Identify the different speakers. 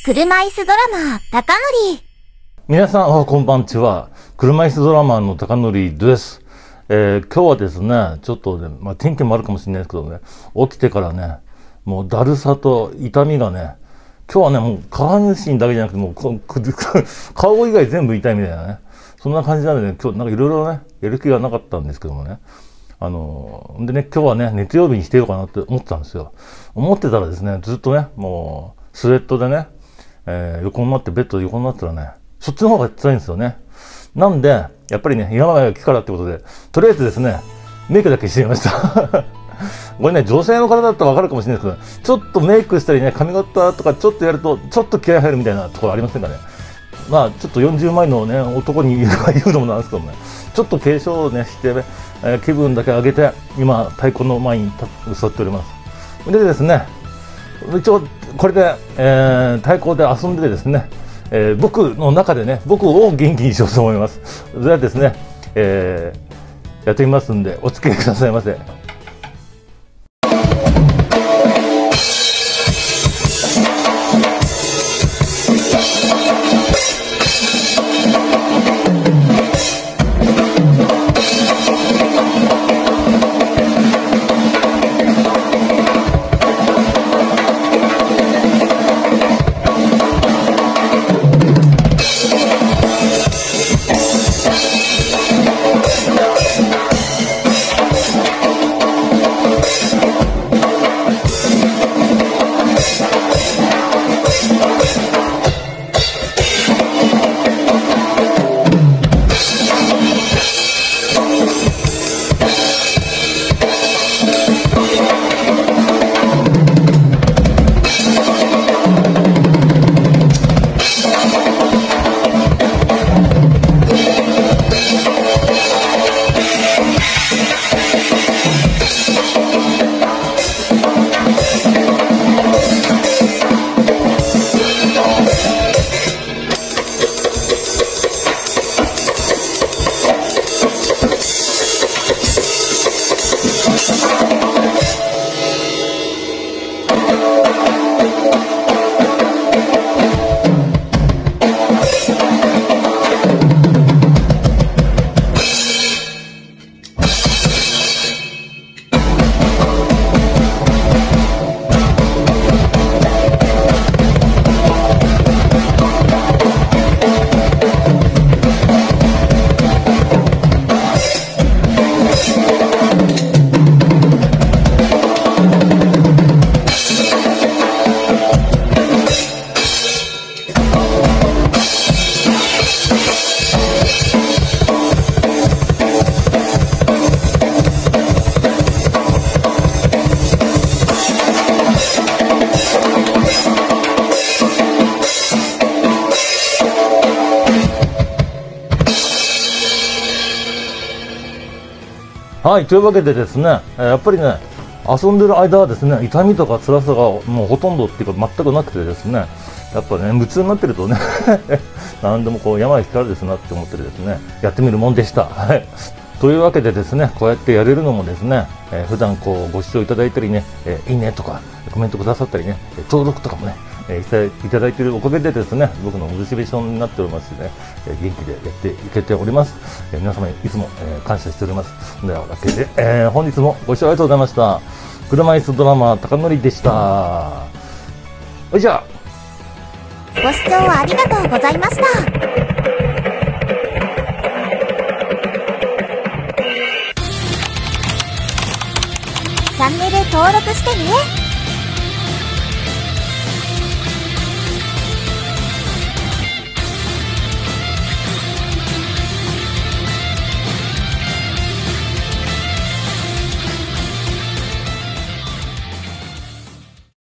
Speaker 1: 車椅子ドラマー、高則。
Speaker 2: 皆さん、こんばんちは。車椅子ドラマーの高則です。今日はですね、ちょっとね、天気もあるかもしれないですけどね、起きてからね、もうだるさと痛みがね、今日はね、もう下半身だけじゃなくて、もう顔以外全部痛いみたいなね、そんな感じなんでね、今日なんかいろいろね、やる気がなかったんですけどもね、でね、今日はね、月曜日にしてようかなって思ってたんですよ。思ってたらですね、ずっとね、もう、スウェットでね、横になってベッドで横になったらね、そっちの方が辛いんですよね。なんで、やっぱりね、今までが来からってことで、とりあえずですね、メイクだけしてみました。これね、女性の方だったらわかるかもしれないですけど、ちょっとメイクしたりね、髪型とかちょっとやると、ちょっと気合入るみたいなところありませんかね。まあ、ちょっと40前のね、男に言うのもなんですけどね、ちょっと化粧をね、して、気分だけ上げて、今、太鼓の前に座っております。でですね、一応、これで、太鼓で遊んでですね、僕の中でね、僕を元気にしようと思います。それではですね、やってみますんで、お付き合いくださいませ。はい、というわけでですね、やっぱりね、遊んでる間はですね、痛みとか辛さがもうほとんどっていうか全くなくてですね、やっぱね、夢中になってるとね、何でもこう病引かれですなって思ってですね、やってみるもんでした。はい。というわけでですね、こうやってやれるのもですね、普段こうご視聴いただいたりね、いいねとかコメントくださったりね、登録とかもね、いただいているおかげでですね、僕のモチベーションになっておりますしね、元気でやっていけております。皆様にいつも、感謝しております。というわけで、本日もご視聴ありがとうございました。車椅子ドラマー高則でした。はい、じゃあ。
Speaker 1: ご視聴ありがとうございました。チャンネル登録してね。